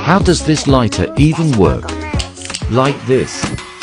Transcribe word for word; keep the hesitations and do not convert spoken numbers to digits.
How does this lighter even work? Like this.